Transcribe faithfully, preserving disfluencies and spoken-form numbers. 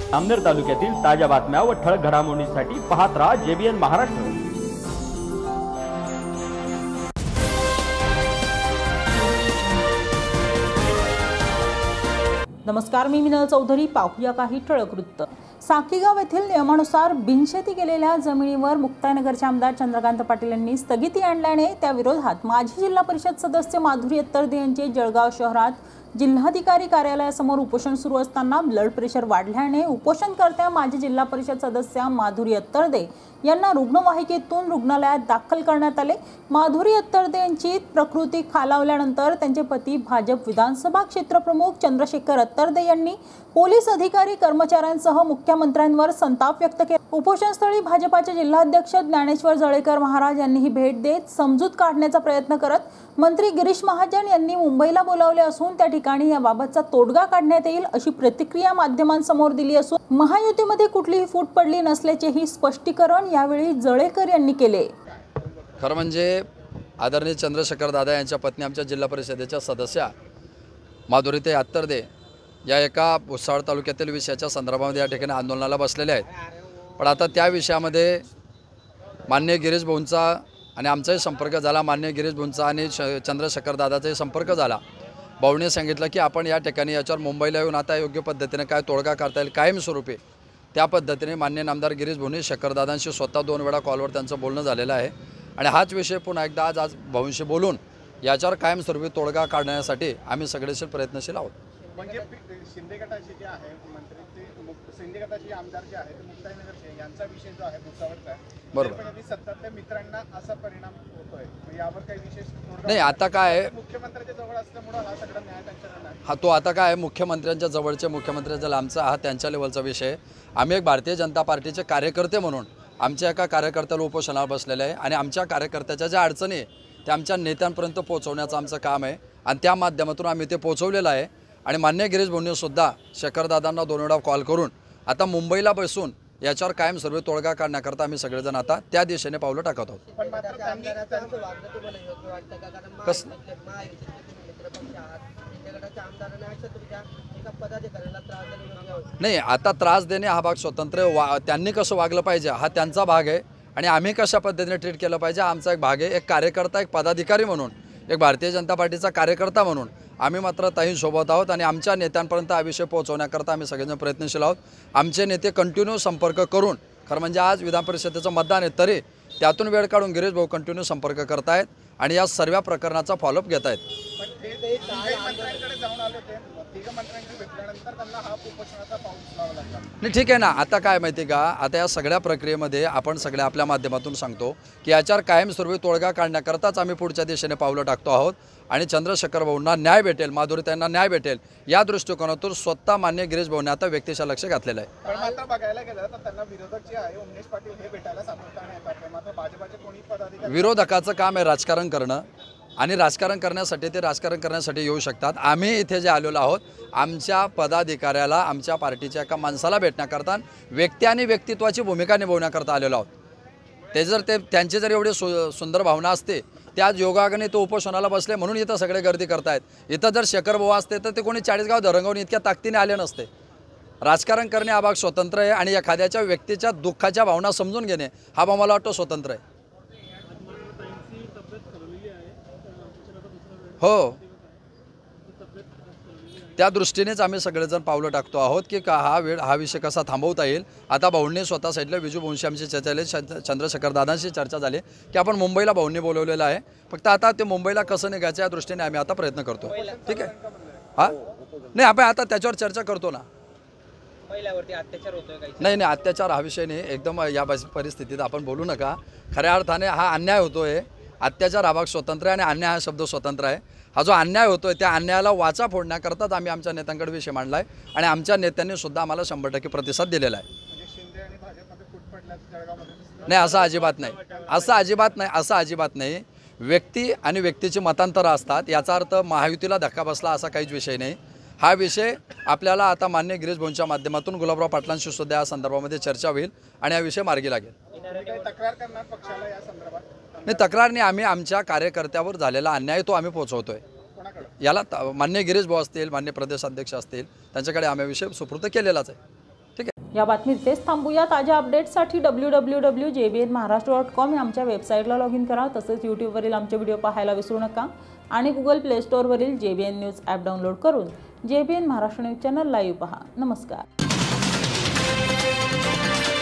जामनेर तालुक्यातील ताज्या बातम्या व ठळक घडामोडींसाठी पाहत राहा जेबीएन महाराष्ट्र। नमस्कार, मी मिनल चौधरी। पाहूया काही ठळक वृत्त। साकीगाव येथील नियमानुसार बिनशेती केलेल्या जमिनीवर मुक्ताईनगरचे आमदार चंद्रकांत पाटील यांनी स्थगिती आणल्याने त्या विरोधात माजी जिल्हा परिषद सदस्य माधुरी अत्तरदे यांचे जळगाव शहरात जिल्हाधिकारी कार्यालयासमोर उपोषण सुरू असताना ब्लड प्रेशर वाढल्याने उपोषणकर्त्या माजी जिल्हा परिषद सदस्या माधुरी अत्तरदे यांना रुग्णवाहिकेतून रुग्णालयात दाखल करण्यात आले। माधुरी अत्तरदे यांची प्रकृती खालावल्यानंतर त्यांचे पती भाजप विधानसभा क्षेत्र प्रमुख चंद्रशेखर अत्तरदे यांनी पोलीस अधिकारी कर्मचाऱ्यांसह मुख्यमंत्र्यांवर संताप व्यक्त केला। उपोषणस्थळी भाजपाचे जिल्हाध्यक्ष ज्ञानेश्वर जळेकर महाराज यांनीही भेट देत समजूत काढण्याचा प्रयत्न करत मंत्री गिरीश महाजन यांनी मुंबईला बोलावले असून त्या ठिकाणी याबाबतचा तोडगा काढण्यात येईल अशी प्रतिक्रिया माध्यमांसमोर दिली असून महायुतीमध्ये कुठलीही फूट पडली नसल्याचेही स्पष्टीकरण यावेळी जळेकर यांनी केले। खरं म्हणजे आदरणीय चंद्रशेखर दादा यांच्या पत्नी आमच्या जिल्हा परिषदेच्या सदस्या माधुरी अत्तरदे या एका भुसावळ तालुक्यातील विषयाच्या संदर्भामध्ये या ठिकाणी आंदोलनाला बसलेले आहेत। पण आता त्या विषयामध्ये माननीय गिरीश भाऊंचा आणि आमचाही संपर्क झाला, माननीय गिरीश भाऊंचा आणि चंद्रशेखर दादाचाही संपर्क झाला। भाऊने सांगितलं की आपण या ठिकाणी याच्यावर मुंबईला येऊन आता योग्य पद्धतीने काय तोडगा काढता येईल कायमस्वरूपी, त्या पद्धतीने माननीय नामदार गिरीश भाऊंनी शेखरदादांशी स्वतः दोन वेळा कॉलवर त्यांचं बोलणं झालेलं आहे आणि हाच विषय पुन्हा एकदा आज आज भाऊंशी बोलून याच्यावर कायमस्वरूपी तोडगा काढण्यासाठी आम्ही सगळेशील प्रयत्नशील आहोत। म्हणजे शिंदे गटाचे जे आहे मंत्री ते शिंदे गटाचे आमदार जे आहेत मुक्ताईनगरचे यांचा विषय जो आहे भुसावळचा आहे, बरोबर, सत्ताच्या मित्रांना असा परिणाम होतोय, यावर काही विशेष नाही। आता काय आहे, मुख्यमंत्र्यांच्या जवळ असल्यामुळे हा सगळा न्याय त्यांच्याकडे नाही। हा तो आता काय आहे, मुख्यमंत्र्यांच्या जवळचे मुख्यमंत्र्यांचा लांबचा हा त्यांच्या लेवलचा विषय। आम्ही एक भारतीय जनता पार्टीचे कार्यकर्ते म्हणून आमच्या एका कार्यकर्त्याला उपोषणावर बसलेले आहे आणि आमच्या कार्यकर्त्याच्या ज्या अडचणी आहे त्या आमच्या नेत्यांपर्यंत पोहोचवण्याचं आमचं काम आहे आणि त्या माध्यमातून आम्ही ते पोहोचवलेलं आहे। आणि मान्य गिरीश भाऊंनी सुद्धा शेखरदादांना दोन वेळा कॉल करून आता मुंबईला बसून याच्यावर कायमस्वरूपी तोडगा काढण्याकरता आम्ही सगळेजण आता त्या दिशेने पावलं टाकत आहोत। कसं नाही, आता त्रास देणे हा भाग स्वतंत्र वा त्यांनी कसं वागलं पाहिजे हा त्यांचा भाग आहे आणि आम्ही कशा पद्धतीने ट्रीट केलं पाहिजे आमचा एक भाग आहे। एक कार्यकर्ता, एक पदाधिकारी म्हणून, एक भारतीय जनता पार्टीचा कार्यकर्ता म्हणून आम्ही मात्र ताईंसोबत आहोत आणि आमच्या नेत्यांपर्यंत हा विषय पोहोचवण्याकरता आम्ही सगळेजण प्रयत्नशील आहोत। आमचे नेते कंटिन्यू संपर्क करून, खरं म्हणजे आज विधान परिषदेचं मतदान आहे तरी त्यातून वेळ काढून गिरीश भाऊ कंटिन्यू संपर्क करत आहेत आणि या सर्व प्रकरणाचा फॉलोअप घेत आहेत। नाही ठीक आहे ना, आता काय माहिती का, आता या सगळ्या प्रक्रियेमध्ये आपण सगळ्या आपल्या माध्यमातून सांगतो की याच्यावर कायमस्वरूपी तोडगा काढण्याकरताच आम्ही पुढच्या दिशेने पावलं टाकतो आहोत आणि चंद्रशेखर भाऊंना न्याय भेटेल, माधुरी त्यांना न्याय भेटेल या दृष्टिकोनातून स्वतः मान्य गिरीश भाऊंनी आता व्यक्तिशा लक्ष घातलेलं आहे। पण मात्र बघायला गेलं तर त्यांना विरोधक जे आहे उमेश पाटील हे भेटायला सातत्याने येतात, मात्र भाजपाचे कोणी पदाधिकारी विरोधकाचं काम आहे राजकारण करणं आणि राजकारण करण्यासाठी ते राजकारण करण्यासाठी येऊ शकतात। आम्ही इथे जे आलेलो आहोत आमच्या पदाधिकाऱ्याला, आमच्या पार्टीच्या एका माणसाला भेटण्याकरता, व्यक्ती आणि व्यक्तित्वाची भूमिका निभवण्याकरता आलेलो आहोत। ते जर ते त्यांची जर एवढी सु सुंदर भावना असते त्याच योगाने तो उपोषणाला बसले म्हणून इथं सगळे गर्दी करतायत। इथं जर शेखर भाऊ असते तर ते कोणी चाळीसगाव धरंगावून इतक्या ताकदीने आले नसते। राजकारण करणे हा भाग स्वतंत्र आहे आणि एखाद्याच्या व्यक्तीच्या दुःखाच्या भावना समजून घेणे हा भाग मला वाटतो स्वतंत्र आहे। हो, त्या दृष्टीनेच आम्ही सगळेजण पावलं टाकतो आहोत की का हा वेळ हा विषय कसा थांबवता येईल। आता भाऊंनी स्वतः साईडला विजू भाऊंशी आमची चर्चा झाली, चंद्रशेखर दादांशी चर्चा झाली की आपण मुंबईला भाऊंनी बोलवलेलं आहे, फक्त आता ते मुंबईला कसं निघायचं या दृष्टीने आम्ही आता प्रयत्न करतो। ठीक आहे, हां नाही आपण आता त्याच्यावर चर्चा करतो ना। नाही नाही अत्याचार हा विषय नाही, एकदम या परिस्थितीत आपण बोलू नका। खऱ्या अर्थाने हा अन्याय होतोय, अत्याचार हा भाग स्वतंत्र आहे आणि अन्याय हा शब्द स्वतंत्र आहे। हा जो अन्याय होतोय त्या अन्यायाला वाचा फोडण्याकरताच आम्ही आमच्या नेत्यांकडे विषय मांडला आहे आणि आमच्या नेत्यांनी सुद्धा आम्हाला शंभर टक्के प्रतिसाद दिलेला आहे। नाही असं अजिबात नाही, असं अजिबात नाही, असं अजिबात नाही। व्यक्ती आणि व्यक्तीची मतांतरं असतात, याचा अर्थ महायुतीला धक्का बसला असा काहीच विषय नाही। हा विषय आपल्याला आता मान्य गिरीश भाऊंच्या माध्यमातून गुलाबराव पाटलांशी सुद्धा या संदर्भामध्ये चर्चा होईल आणि हा विषय मार्गी लागेल। नाही तक्रार नाही, आम्ही आमच्या कार्यकर्त्यावर झालेला अन्याय तो आम्ही पोहोचवतोय। याला मान्य गिरीश भाऊ असतील, मान्य प्रदेशाध्यक्ष असतील, त्यांच्याकडे आम्ही विषय सुपूर्द केलेलाच आहे। ठीक आहे। या बातमीत इथेच थांबूया. ताज्या अपडेट्ससाठी W W W J B N Maharashtra dot com या आमच्या वेबसाईटला लॉग इन करा. तसंच यूट्यूबवरील आमचे व्हिडिओ पाहायला विसरू नका आणि गुगल प्ले स्टोअरवरील J B N news app download करून J B N Maharashtra news channel live पहा. नमस्कार.